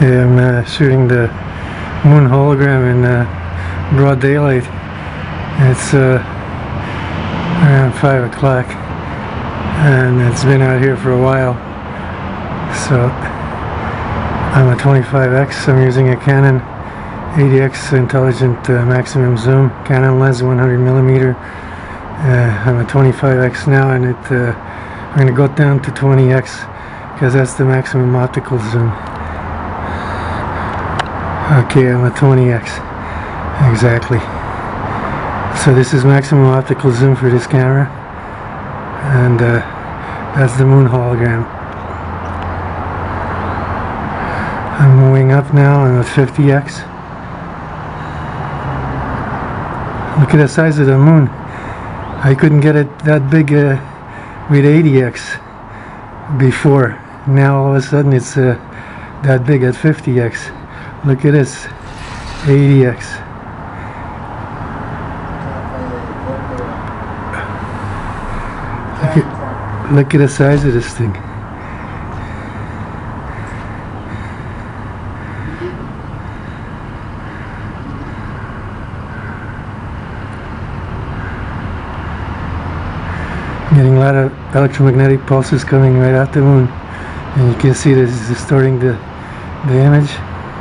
Okay, I'm shooting the moon hologram in broad daylight. It's around 5 o'clock and it's been out here for a while. So I'm a 25x. I'm using a Canon 80x intelligent maximum zoom Canon lens, 100mm. I'm a 25x now, and I'm going to go down to 20x because that's the maximum optical zoom. Okay, I'm a 20x exactly. So this is maximum optical zoom for this camera, and that's the moon hologram. I'm moving up now. I'm at 50x. Look at the size of the moon. I couldn't get it that big with 80x before. Now all of a sudden it's that big at 50x. Look at this, 80x. Look at the size of this thing. Getting a lot of electromagnetic pulses coming right out the moon, and you can see this is distorting the image,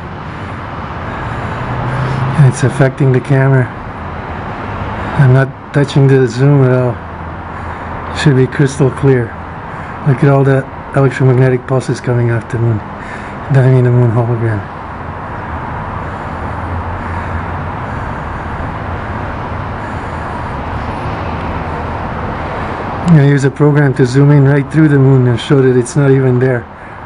and it's affecting the camera. I'm not touching the zoom at all. It should be crystal clear. Look at all the electromagnetic pulses coming off the moon. I mean the moon hologram. I'm going to use a program to zoom in right through the moon and show that it's not even there.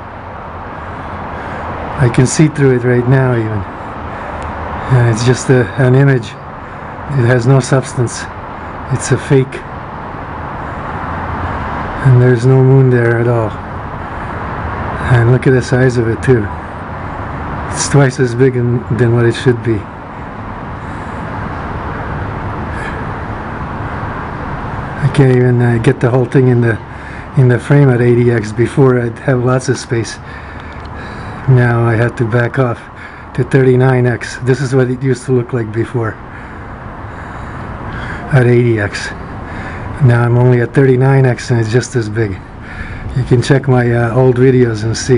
I can see through it right now even. And it's just an image. It has no substance. It's a fake. And there's no moon there at all. And look at the size of it too. It's twice as big than what it should be. I can't even get the whole thing in the frame at 80x. Before I'd have lots of space. Now I had to back off to 39x. This is what it used to look like before at 80x. Now I'm only at 39x and it's just as big. You can check my old videos and see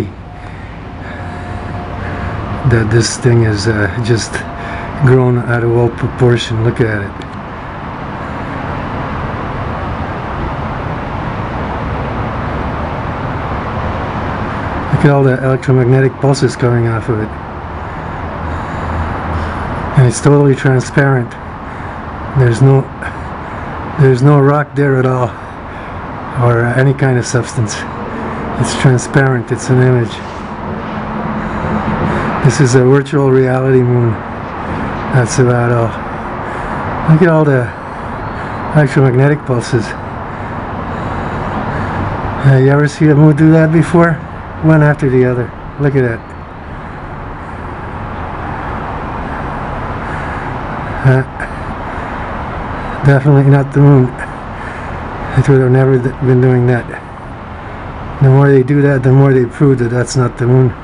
that this thing is just grown out of all proportion. Look at it. Look at all the electromagnetic pulses coming off of it. And it's totally transparent. There's no rock there at all, or any kind of substance. It's transparent. It's an image. This is a virtual reality moon. That's about all. Look at all the electromagnetic pulses. You ever see a moon do that before? One after the other. Look at that. Definitely not the moon. It would have never been doing that. The more they do that, the more they prove that that's not the moon.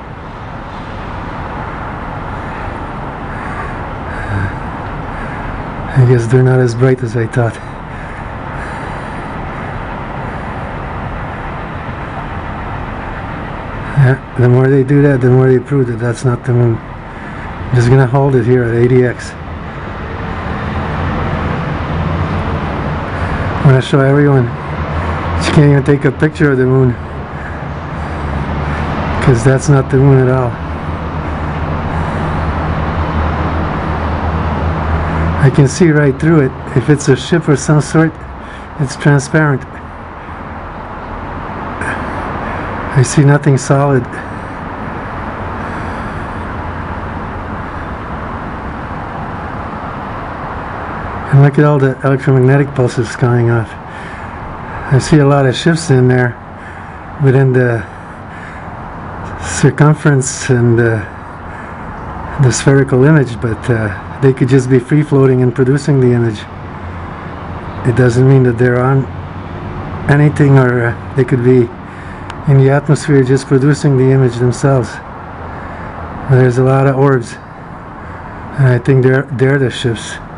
I guess they're not as bright as I thought. The more they do that, the more they prove that that's not the moon. I'm just gonna hold it here at 80x. I'm going to show everyone. You can't even take a picture of the moon because that's not the moon at all. I can see right through it. If it's a ship of some sort, it's transparent. I see nothing solid. And look at all the electromagnetic pulses coming off. I see a lot of shifts in there within the circumference and the spherical image, but they could just be free floating and producing the image. It doesn't mean that they're on anything, or they could be in the atmosphere just producing the image themselves. There's a lot of orbs, and I think they're the ships.